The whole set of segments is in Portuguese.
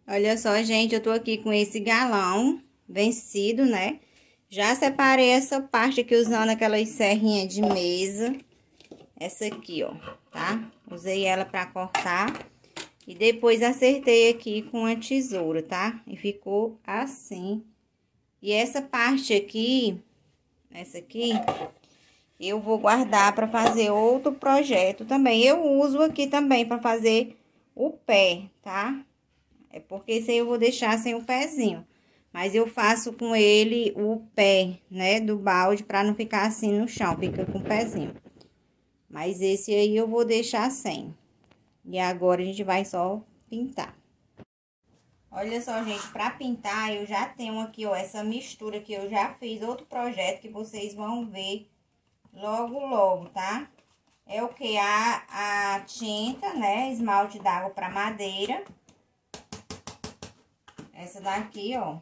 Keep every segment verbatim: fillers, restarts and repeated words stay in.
Olha só, gente, eu tô aqui com esse galão vencido, né? Já separei essa parte aqui usando aquelas serrinhas de mesa. Essa aqui, ó, tá? Usei ela pra cortar. E depois acertei aqui com a tesoura, tá? E ficou assim. E essa parte aqui, essa aqui, eu vou guardar pra fazer outro projeto também. Eu uso aqui também pra fazer o pé, tá? É porque esse aí eu vou deixar sem o pezinho. Mas eu faço com ele o pé, né, do balde, pra não ficar assim no chão, fica com o pezinho. Mas esse aí eu vou deixar sem. E agora a gente vai só pintar. Olha só, gente, pra pintar eu já tenho aqui, ó, essa mistura que eu já fiz, outro projeto que vocês vão ver logo, logo, tá? É o que? A, a tinta, né, esmalte d'água pra madeira. Essa daqui, ó.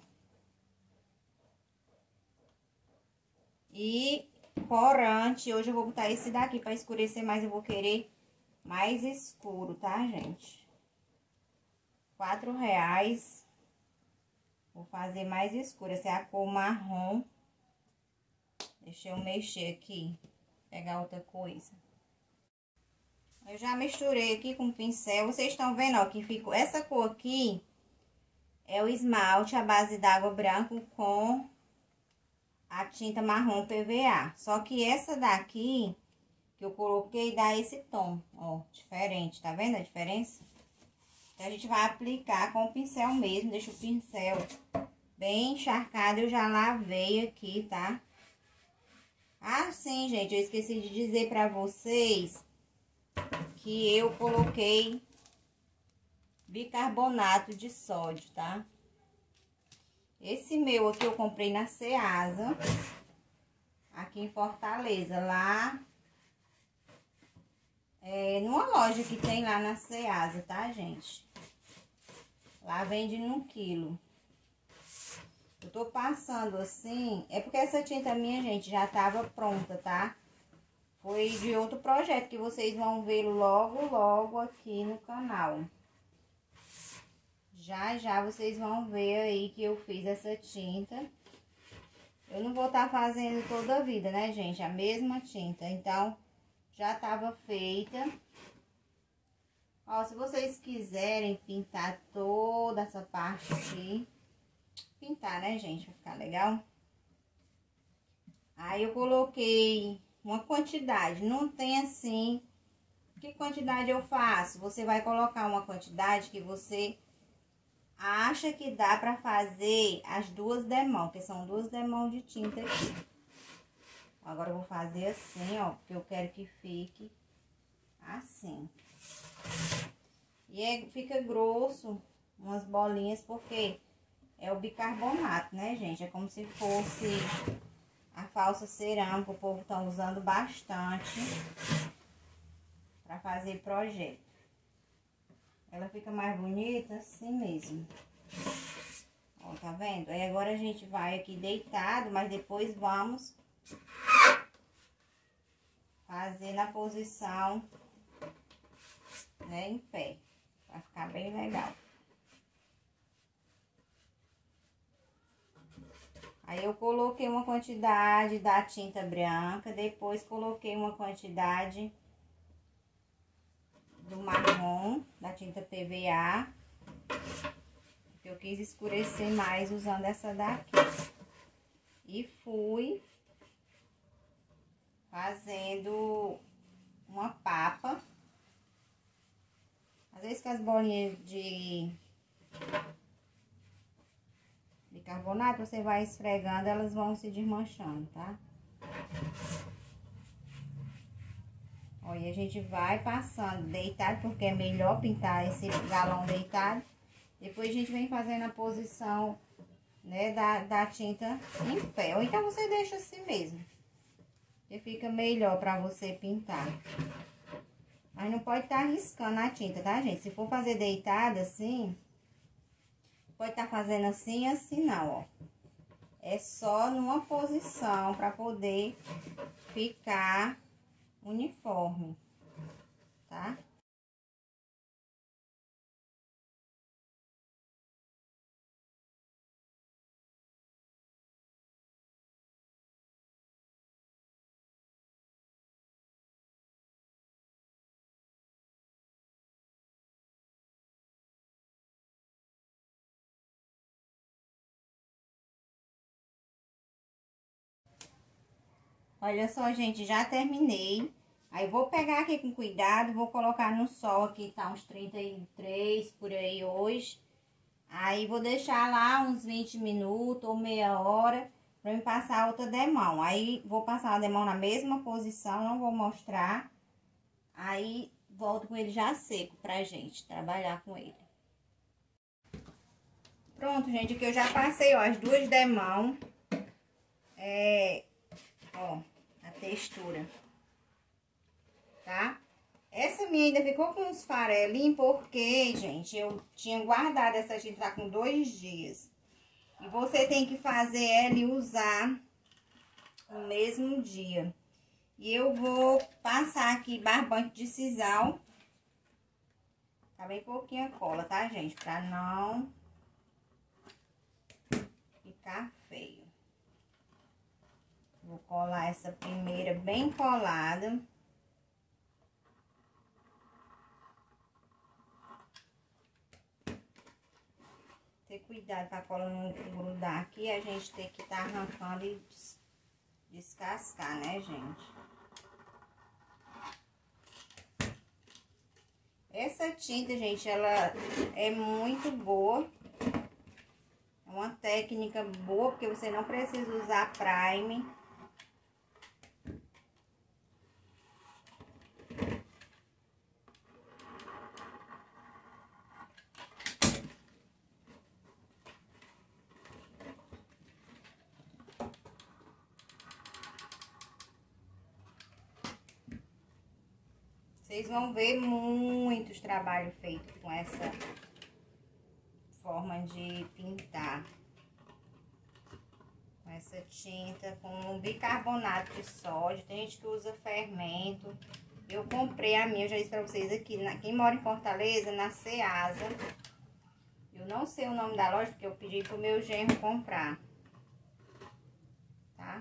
E corante, hoje eu vou botar esse daqui pra escurecer mais, eu vou querer mais escuro, tá, gente? Quatro reais. Vou fazer mais escuro, essa é a cor marrom. Deixa eu mexer aqui, pegar outra coisa. Eu já misturei aqui com o pincel, vocês estão vendo, ó, que ficou... Essa cor aqui é o esmalte à base d'água branca com a tinta marrom P V A. Só que essa daqui que eu coloquei dá esse tom, ó, diferente, tá vendo a diferença? Então, a gente vai aplicar com o pincel mesmo, deixa o pincel bem encharcado, eu já lavei aqui, tá? Ah, sim, gente, eu esqueci de dizer pra vocês que eu coloquei bicarbonato de sódio, tá? Esse meu aqui eu comprei na Ceasa, aqui em Fortaleza, lá, é, numa loja que tem lá na Ceasa, tá, gente? Lá vende num quilo. Eu tô passando assim, é porque essa tinta minha, gente, já tava pronta, tá? Foi de outro projeto que vocês vão ver logo, logo aqui no canal. Já, já vocês vão ver aí que eu fiz essa tinta. Eu não vou estar fazendo toda a vida, né, gente? A mesma tinta. Então, já tava feita. Ó, se vocês quiserem pintar toda essa parte aqui, pintar, né, gente? Vai ficar legal. Aí, eu coloquei uma quantidade. Não tem assim... Que quantidade eu faço? Você vai colocar uma quantidade que você... acha que dá pra fazer as duas demãos, que são duas demãos de tinta aqui. Agora, eu vou fazer assim, ó, porque eu quero que fique assim. E é, fica grosso, umas bolinhas, porque é o bicarbonato, né, gente? É como se fosse a falsa cerâmica, o povo tá usando bastante pra fazer projeto. Ela fica mais bonita assim mesmo. Ó, tá vendo? Aí agora a gente vai aqui deitado, mas depois vamos fazer na posição, né, em pé. Vai ficar bem legal. Aí eu coloquei uma quantidade da tinta branca, depois coloquei uma quantidade do marrom, da tinta P V A. Porque eu quis escurecer mais usando essa daqui. E fui fazendo uma papa. Às vezes com as bolinhas de bicarbonato, você vai esfregando, elas vão se desmanchando, tá? Ó, e a gente vai passando deitado, porque é melhor pintar esse galão deitado. Depois a gente vem fazendo a posição, né, da, da tinta em pé. Ou então você deixa assim mesmo, que fica melhor pra você pintar. Mas não pode estar riscando a tinta, tá, gente? Se for fazer deitada assim, pode estar fazendo assim e assim não, ó. É só numa posição pra poder ficar uniforme, tá? Olha só, gente, já terminei. Aí, vou pegar aqui com cuidado, vou colocar no sol aqui, tá uns trinta e três por aí hoje. Aí, vou deixar lá uns vinte minutos ou meia hora pra me passar outra demão. Aí, vou passar a demão na mesma posição, não vou mostrar. Aí, volto com ele já seco pra gente trabalhar com ele. Pronto, gente, aqui eu já passei, ó, as duas demãos. É, ó, a textura. Tá? Essa minha ainda ficou com uns farelinhos, porque, gente, eu tinha guardado essa tinta tá com dois dias. E você tem que fazer ela e usar no mesmo dia. E eu vou passar aqui barbante de sisal. Tá bem pouquinha cola, tá, gente? Pra não ficar feio. Vou colar essa primeira bem colada. Ter cuidado pra cola não grudar aqui, a gente tem que estar tá arrancando e des descascar, né, gente? Essa tinta, gente, ela é muito boa. É uma técnica boa, porque você não precisa usar prime. Vocês vão ver muitos trabalhos feitos com essa forma de pintar. Com essa tinta, com bicarbonato de sódio. Tem gente que usa fermento. Eu comprei a minha, eu já disse pra vocês aqui, na, quem mora em Fortaleza, na Ceasa. Eu não sei o nome da loja, porque eu pedi pro meu genro comprar. Tá?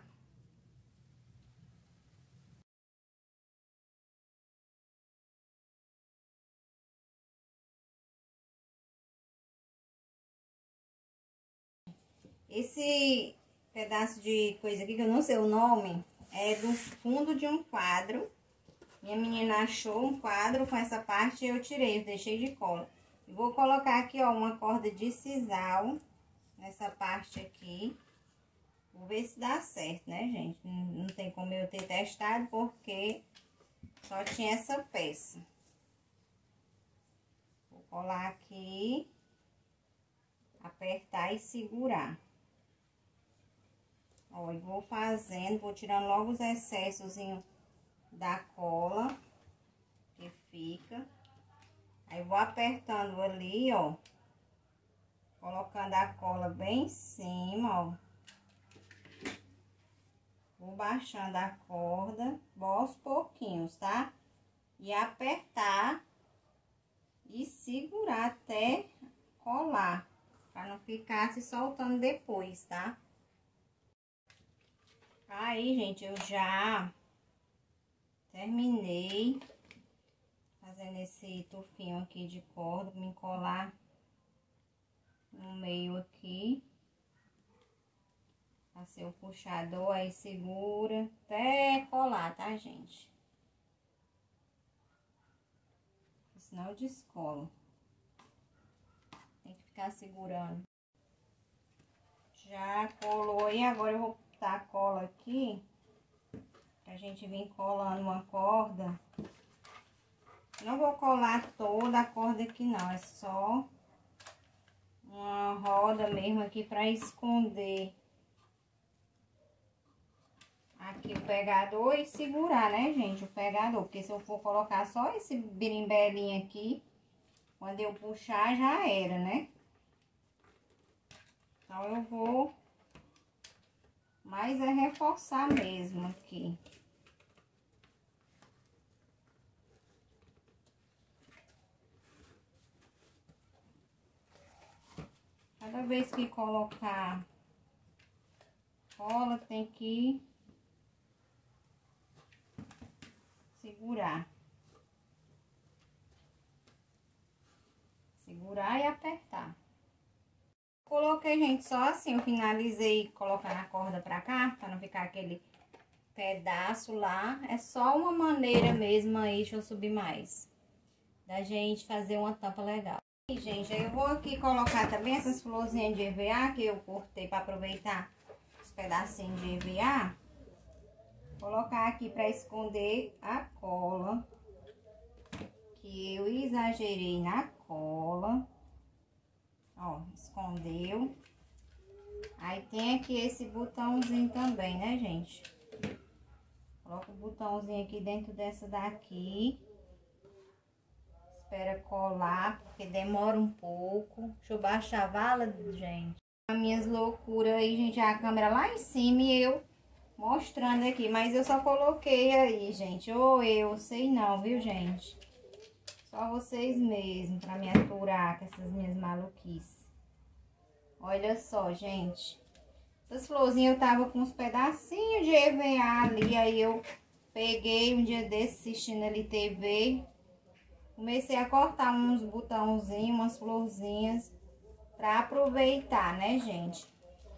Esse pedaço de coisa aqui, que eu não sei o nome, é do fundo de um quadro. Minha menina achou um quadro com essa parte e eu tirei, eu deixei de cola. E vou colocar aqui, ó, uma corda de sisal nessa parte aqui. Vou ver se dá certo, né, gente? Não tem como eu ter testado, porque só tinha essa peça. Vou colar aqui, apertar e segurar. Ó, e vou fazendo, vou tirando logo os excessos da cola que fica. Aí, vou apertando ali, ó, colocando a cola bem em cima, ó. Vou baixando a corda, aos pouquinhos, tá? E apertar e segurar até colar, pra não ficar se soltando depois, tá? Aí, gente, eu já terminei fazendo esse tufinho aqui de corda, me encolar no meio aqui. Passei o puxador, aí segura até colar, tá, gente? Senão eu descolo. Tem que ficar segurando. Já colou aí, agora eu vou botar a cola aqui, pra gente vir colando uma corda. Não vou colar toda a corda aqui não, é só uma roda mesmo aqui pra esconder aqui o pegador e segurar, né, gente, o pegador. Porque se eu for colocar só esse birimbelinho aqui, quando eu puxar já era, né? Então, eu vou mais é reforçar mesmo aqui. Cada vez que colocar cola, tem que segurar. Segurar e apertar. Coloquei, gente, só assim, eu finalizei colocando a corda pra cá, pra não ficar aquele pedaço lá. É só uma maneira mesmo aí, deixa eu subir mais, da gente fazer uma tampa legal. E, gente, aí eu vou aqui colocar também essas florzinhas de E V A que eu cortei para aproveitar os pedacinhos de E V A. Colocar aqui para esconder a cola, que eu exagerei na cola. Ó, escondeu. Aí tem aqui esse botãozinho também, né, gente? Coloca o botãozinho aqui dentro dessa daqui. Espera colar, porque demora um pouco. Deixa eu baixar a vala, gente. As minhas loucuras aí, gente, a câmera lá em cima e eu mostrando aqui. Mas eu só coloquei aí, gente. Ou eu, sei não, viu, gente? Só vocês mesmos, pra me aturar com essas minhas maluquices. Olha só, gente. Essas florzinhas eu tava com uns pedacinhos de E V A ali. Aí eu peguei um dia desse assistindo ali T V. Comecei a cortar uns botãozinhos, umas florzinhas, pra aproveitar, né, gente?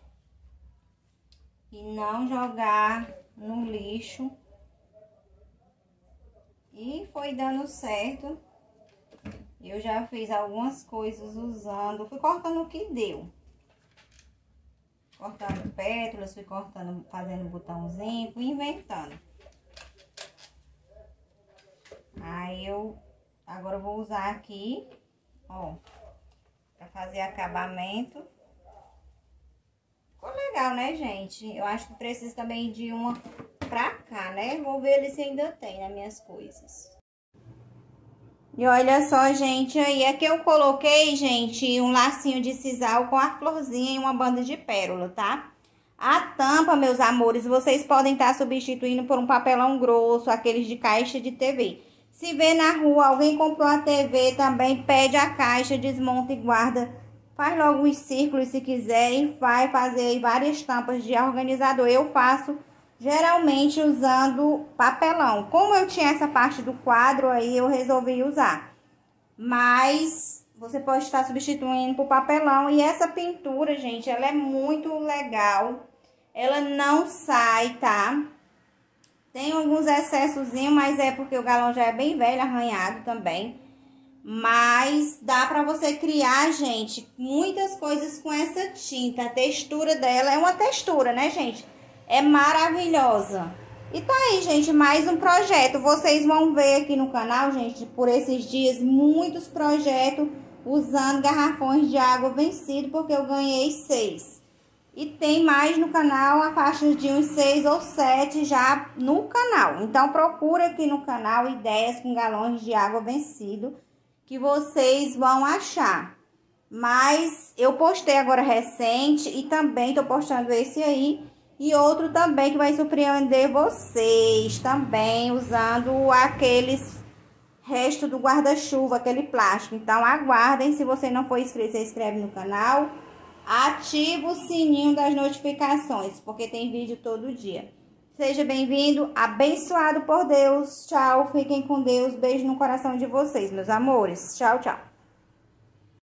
E não jogar no lixo. E foi dando certo. Eu já fiz algumas coisas usando, fui cortando o que deu. Cortando pétalas, fui cortando, fazendo botãozinho, fui inventando. Aí eu... Agora eu vou usar aqui, ó, pra fazer acabamento. Ficou legal, né, gente? Eu acho que precisa também de uma pra cá, né? Vou ver ali se ainda tem nas minhas coisas. E olha só, gente, aí é que eu coloquei, gente, um lacinho de sisal com a florzinha e uma banda de pérola, tá? A tampa, meus amores, vocês podem estar substituindo por um papelão grosso, aqueles de caixa de T V. Se vê na rua, alguém comprou a T V também, pede a caixa, desmonta e guarda. Faz logo os círculos se quiser e vai fazer aí várias tampas de organizador. Eu faço geralmente usando papelão. Como eu tinha essa parte do quadro aí, eu resolvi usar. Mas você pode estar substituindo por papelão. E essa pintura, gente, ela é muito legal. Ela não sai, tá? Tem alguns excessozinhos, mas é porque o galão já é bem velho, arranhado também. Mas dá pra você criar, gente, muitas coisas com essa tinta. A textura dela é uma textura, né, gente? É maravilhosa. E tá aí, gente, mais um projeto. Vocês vão ver aqui no canal, gente, por esses dias, muitos projetos usando garrafões de água vencido, porque eu ganhei seis. E tem mais no canal, a faixa de uns seis ou sete já no canal. Então, procura aqui no canal ideias com galões de água vencido, que vocês vão achar. Mas eu postei agora recente e também tô postando esse aí. E outro também que vai surpreender vocês também, usando aqueles restos do guarda-chuva, aquele plástico. Então, aguardem. Se você não for inscrito, se inscreve no canal. Ativa o sininho das notificações, porque tem vídeo todo dia. Seja bem-vindo, abençoado por Deus. Tchau, fiquem com Deus. Beijo no coração de vocês, meus amores. Tchau, tchau.